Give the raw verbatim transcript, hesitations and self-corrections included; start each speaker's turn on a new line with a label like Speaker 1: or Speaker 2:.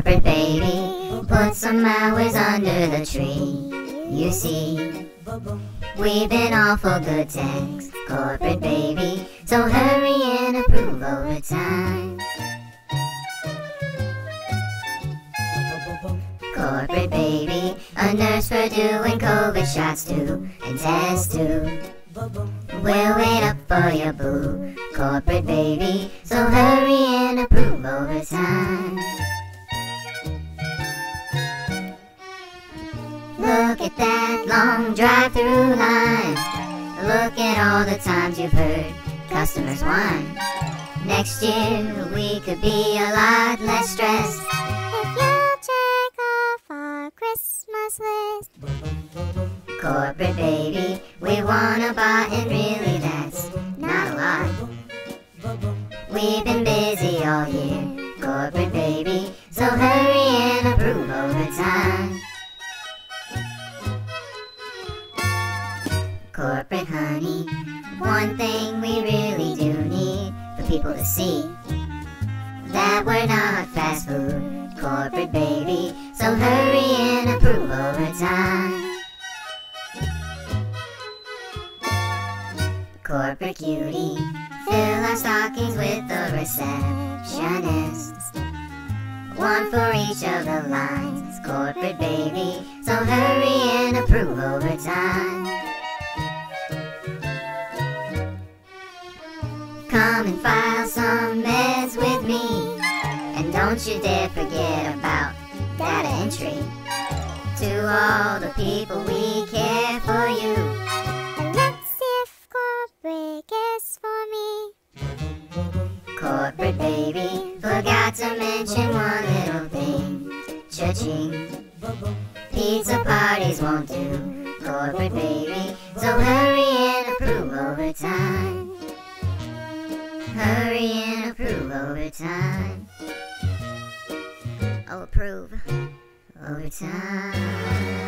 Speaker 1: Corporate baby, put some hours under the tree. You see, we've been awful good techs, corporate baby, so hurry and approve overtime. Corporate baby, a nurse for doing COVID shots too, and tests too. We'll wait up for your boo, corporate baby, so hurry and approve overtime. Look at that long drive-through line. Look at all the times you've heard customers whine. Next year we could be a lot less stressed if you check off our Christmas list. Corporate baby, we want a bot and really that's not a lot. We've been busy all year, corporate baby, so hurry and approve overtime. Corporate honey, one thing we really do need for people to see, that we're not fast food, corporate baby, so hurry and approve overtime. Corporate cutie, fill our stockings with the receptionist, one for each of the lines, corporate baby, so hurry and approve overtime. Come and file some meds with me, and don't you dare forget about data entry. To all the people we care for you, and let's see if corporate cares for me. Corporate baby, forgot to mention one little thing. Cha-ching, pizza parties won't do, corporate baby, so hurry and approve overtime. Hurry and approve overtime. Oh, approve overtime.